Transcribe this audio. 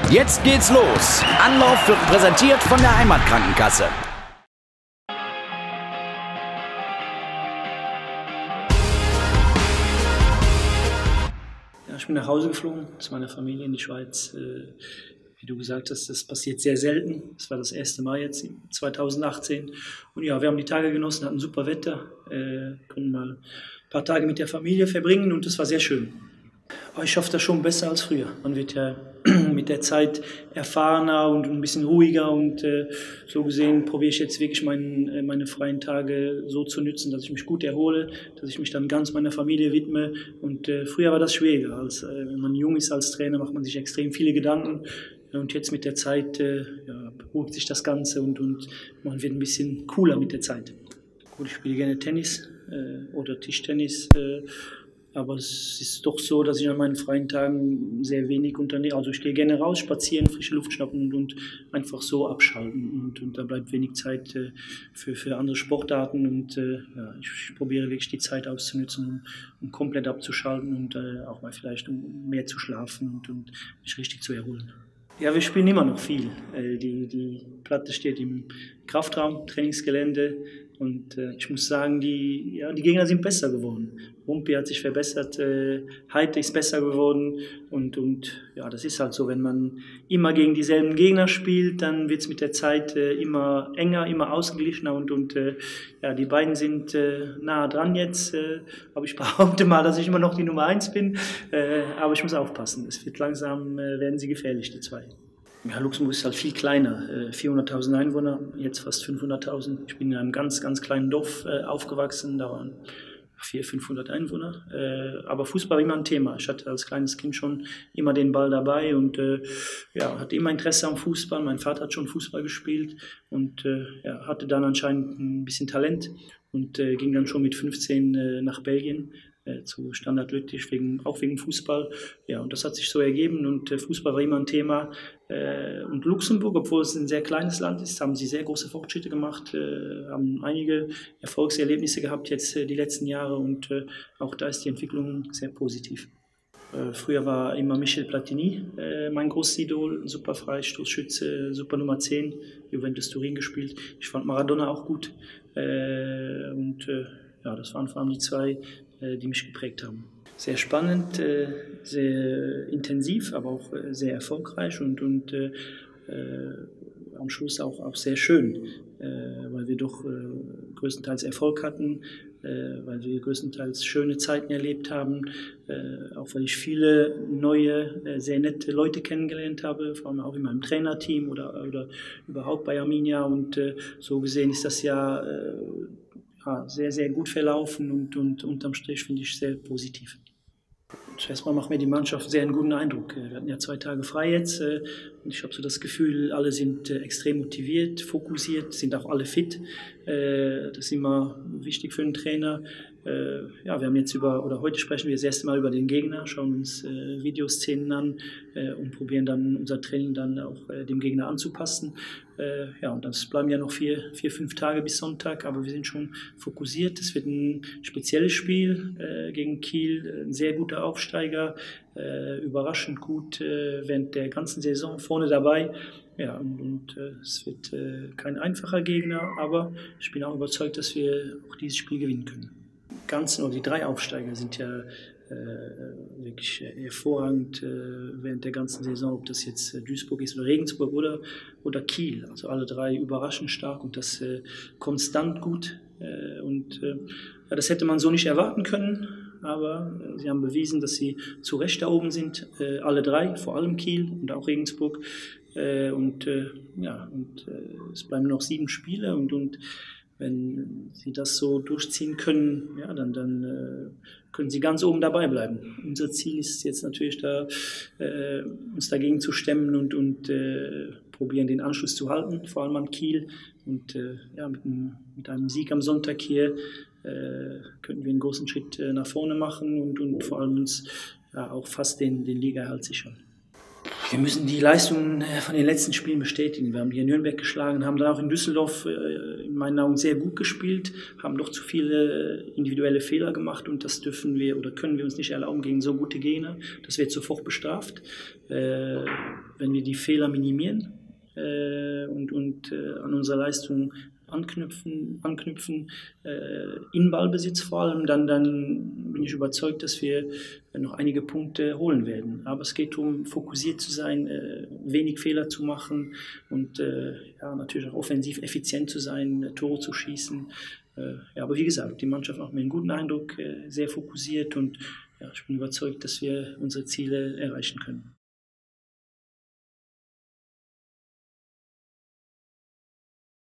Jetzt geht's los. Anlauf wird präsentiert von der Heimatkrankenkasse. Ja, ich bin nach Hause geflogen zu meiner Familie in die Schweiz. Wie du gesagt hast, das passiert sehr selten. Das war das erste Mal jetzt 2018. Und ja, wir haben die Tage genossen, hatten super Wetter, konnten mal ein paar Tage mit der Familie verbringen und das war sehr schön. Aber ich schaffe das schon besser als früher. Man wird ja mit der Zeit erfahrener und ein bisschen ruhiger und so gesehen probiere ich jetzt wirklich meine freien Tage so zu nutzen, dass ich mich gut erhole, dass ich mich dann ganz meiner Familie widme. Und früher war das schwieriger. Wenn man jung ist als Trainer, macht man sich extrem viele Gedanken. Und jetzt mit der Zeit beruhigt sich das Ganze und man wird ein bisschen cooler mit der Zeit. Gut, ich spiele gerne Tennis oder Tischtennis. Aber es ist doch so, dass ich an meinen freien Tagen sehr wenig unternehme. Also ich gehe gerne raus, spazieren, frische Luft schnappen und einfach so abschalten. Und da bleibt wenig Zeit für andere Sportarten. Und ich probiere wirklich die Zeit auszunutzen, um komplett abzuschalten und auch mal vielleicht um mehr zu schlafen und mich richtig zu erholen. Ja, wir spielen immer noch viel. Die Platte steht im Kraftraum, Trainingsgelände. Und ich muss sagen, die Gegner sind besser geworden. Rumpi hat sich verbessert, Heite ist besser geworden. Und das ist halt so, wenn man immer gegen dieselben Gegner spielt, dann wird es mit der Zeit immer enger, immer ausgeglichener. Die beiden sind nah dran jetzt. Aber ich behaupte mal, dass ich immer noch die Nummer 1 bin. Aber ich muss aufpassen. Es wird langsam, werden sie gefährlich, die zwei. Ja, Luxemburg ist halt viel kleiner, 400.000 Einwohner, jetzt fast 500.000. Ich bin in einem ganz, ganz kleinen Dorf aufgewachsen, da waren 400-500 Einwohner. Aber Fußball war immer ein Thema. Ich hatte als kleines Kind schon immer den Ball dabei und hatte immer Interesse am Fußball. Mein Vater hat schon Fußball gespielt und hatte dann anscheinend ein bisschen Talent und ging dann schon mit 15 nach Belgien. Zu Standard Lüttich, auch wegen Fußball. Ja, und das hat sich so ergeben und Fußball war immer ein Thema. Und Luxemburg, obwohl es ein sehr kleines Land ist, haben sie sehr große Fortschritte gemacht, haben einige Erfolgserlebnisse gehabt jetzt die letzten Jahre und auch da ist die Entwicklung sehr positiv. Früher war immer Michel Platini mein großes Idol, super Freistoßschütze, super Nummer 10, Juventus Turin gespielt. Ich fand Maradona auch gut das waren vor allem die zwei, die mich geprägt haben. Sehr spannend, sehr intensiv, aber auch sehr erfolgreich und am Schluss auch sehr schön, weil wir doch größtenteils Erfolg hatten, weil wir größtenteils schöne Zeiten erlebt haben, auch weil ich viele neue, sehr nette Leute kennengelernt habe, vor allem auch in meinem Trainerteam oder überhaupt bei Arminia und so gesehen ist das Jahr sehr, sehr gut verlaufen und unterm Strich finde ich sehr positiv. Zuerst mal macht mir die Mannschaft sehr einen guten Eindruck. Wir hatten ja 2 Tage frei jetzt und ich habe so das Gefühl, alle sind extrem motiviert, fokussiert, sind auch alle fit. Das ist immer wichtig für einen Trainer. Wir haben jetzt heute sprechen wir das erste Mal über den Gegner, schauen uns Videoszenen an und probieren dann unser Training dann auch dem Gegner anzupassen. Und das bleiben ja noch 4-5 Tage bis Sonntag, aber wir sind schon fokussiert. Es wird ein spezielles Spiel gegen Kiel, ein sehr guter Aufsteiger, überraschend gut während der ganzen Saison vorne dabei. Ja, es wird kein einfacher Gegner, aber ich bin auch überzeugt, dass wir auch dieses Spiel gewinnen können. Die 3 Aufsteiger sind ja wirklich hervorragend während der ganzen Saison, ob das jetzt Duisburg ist oder Regensburg oder Kiel. Also alle 3 überraschend stark und das konstant gut. Das hätte man so nicht erwarten können, aber sie haben bewiesen, dass sie zu Recht da oben sind. Alle 3, vor allem Kiel und auch Regensburg. Es bleiben noch 7 Spiele und wenn sie das so durchziehen können, dann können sie ganz oben dabei bleiben. Unser Ziel ist jetzt natürlich uns dagegen zu stemmen und probieren, den Anschluss zu halten, vor allem an Kiel. Und mit einem Sieg am Sonntag hier könnten wir einen großen Schritt nach vorne machen und vor allem uns auch fast den Ligaerhalt sichern. Wir müssen die Leistungen von den letzten Spielen bestätigen. Wir haben hier Nürnberg geschlagen, haben dann auch in Düsseldorf in meinen Augen sehr gut gespielt, haben doch zu viele individuelle Fehler gemacht und das können wir uns nicht erlauben gegen so gute Gegner. Das wird sofort bestraft. wenn wir die Fehler minimieren und an unsere Leistung anknüpfen in Ballbesitz vor allem, dann bin ich überzeugt, dass wir noch einige Punkte holen werden. Aber es geht darum, fokussiert zu sein, wenig Fehler zu machen und natürlich auch offensiv effizient zu sein, Tore zu schießen. Aber wie gesagt, die Mannschaft macht mir einen guten Eindruck, sehr fokussiert und ich bin überzeugt, dass wir unsere Ziele erreichen können.